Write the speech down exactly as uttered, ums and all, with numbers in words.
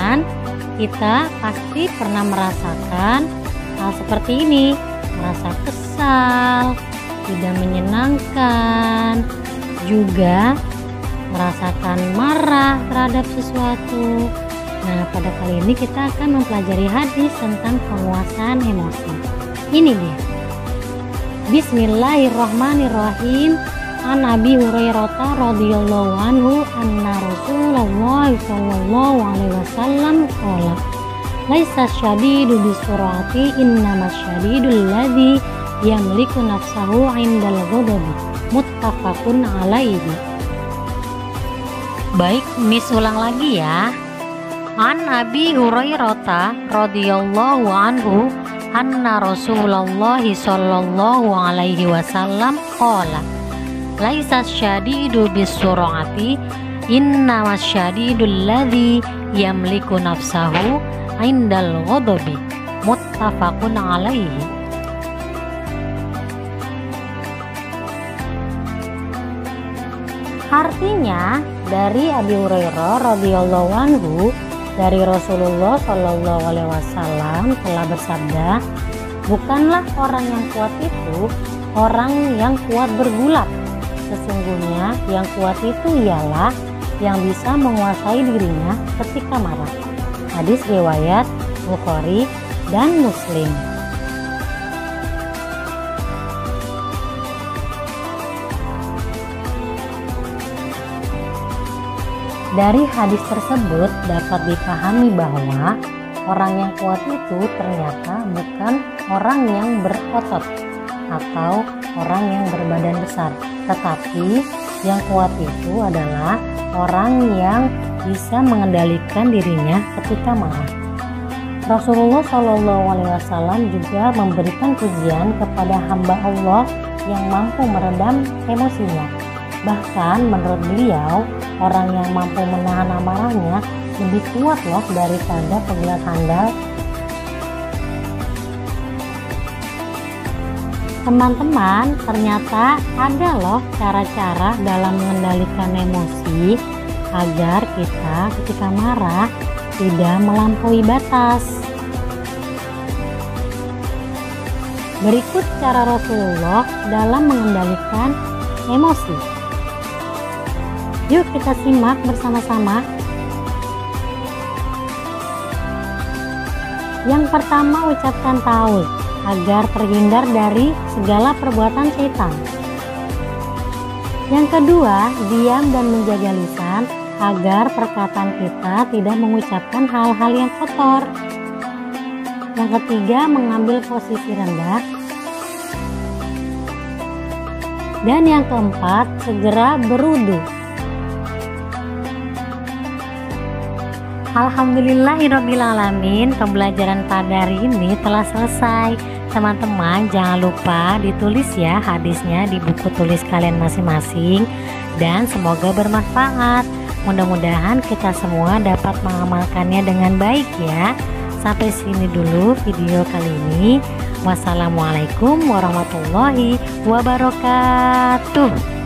teman-teman, kita pasti pernah merasakan hal seperti ini, merasa kesal, tidak menyenangkan, juga merasakan marah terhadap sesuatu. Nah, pada kali ini kita akan mempelajari hadis tentang penguasaan emosi. Ini dia. Bismillahirrahmanirrahim. An Abi Hurairah radhiyallahu anhu anna Rasulullah sallallahu alaihi wasallam qala laisa syadidu bisurati innamas syadidul ladzi yamliku nafsahu 'indal ghadabi. Muttafaqun alaihi. Baik, Miss ulang lagi ya. An Abi Hurairah radhiyallahu anhu anna Rasulullah sallallahu alaihi wasallam qala laisa syadidu bisurati innamas syadidul ladzi yamliku nafsahu 'indal ghadabi. Muttafaqun alaihi. Artinya dari Abi Hurairah radhiyallahu anhu, dari Rasulullah Shallallahu Alaihi Wasallam telah bersabda, bukanlah orang yang kuat itu orang yang kuat bergulat. Sesungguhnya yang kuat itu ialah yang bisa menguasai dirinya ketika marah. Hadis riwayat Bukhari dan Muslim. Dari hadis tersebut dapat dipahami bahwa orang yang kuat itu ternyata bukan orang yang berotot atau orang yang berbadan besar, tetapi yang kuat itu adalah orang yang bisa mengendalikan dirinya ketika marah. Rasulullah Shallallahu Alaihi Wasallam juga memberikan pujian kepada hamba Allah yang mampu meredam emosinya. Bahkan menurut beliau, orang yang mampu menahan amarahnya lebih kuat loh daripada pegulat handal. Teman-teman, ternyata ada loh cara-cara dalam mengendalikan emosi agar kita ketika marah tidak melampaui batas. Berikut cara Rasulullah dalam mengendalikan emosi. Yuk kita simak bersama-sama. Yang pertama, ucapkan tauz agar terhindar dari segala perbuatan syaitan. Yang kedua, diam dan menjaga lisan agar perkataan kita tidak mengucapkan hal-hal yang kotor. Yang ketiga, mengambil posisi rendah. Dan yang keempat, segera berwudu. Alhamdulillahirrabbilalamin, pembelajaran pada hari ini telah selesai. Teman-teman jangan lupa ditulis ya hadisnya di buku tulis kalian masing-masing, dan semoga bermanfaat. Mudah-mudahan kita semua dapat mengamalkannya dengan baik ya. Sampai sini dulu video kali ini. Wassalamualaikum warahmatullahi wabarakatuh.